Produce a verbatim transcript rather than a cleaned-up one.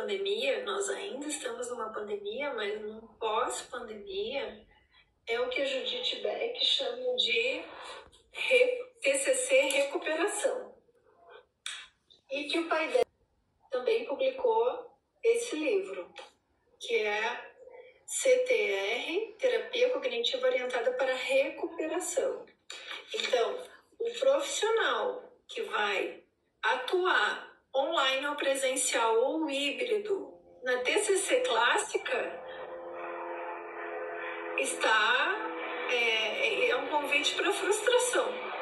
pós-pandemia, nós ainda estamos numa pandemia, mas num pós-pandemia, é o que a Judith Beck chama de T C C recuperação. E que o pai dela também publicou esse livro, que é C T R, Terapia Cognitiva Orientada para Recuperação. Então, o profissional que vai atuar online ou presencial ou híbrido na T C C clássica está, é, é um convite para frustração.